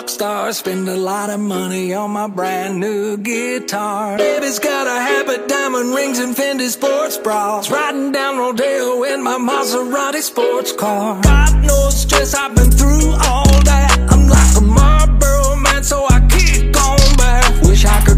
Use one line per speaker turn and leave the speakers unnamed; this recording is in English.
rock star. Spend a lot of money on my brand new guitar. Baby's got a habit, diamond rings and Fendi sports bras. Riding down Rodeo in my Maserati sports car. God knows stress, I've been through all that. I'm like a Marlboro man, so I kick on back. Wish I could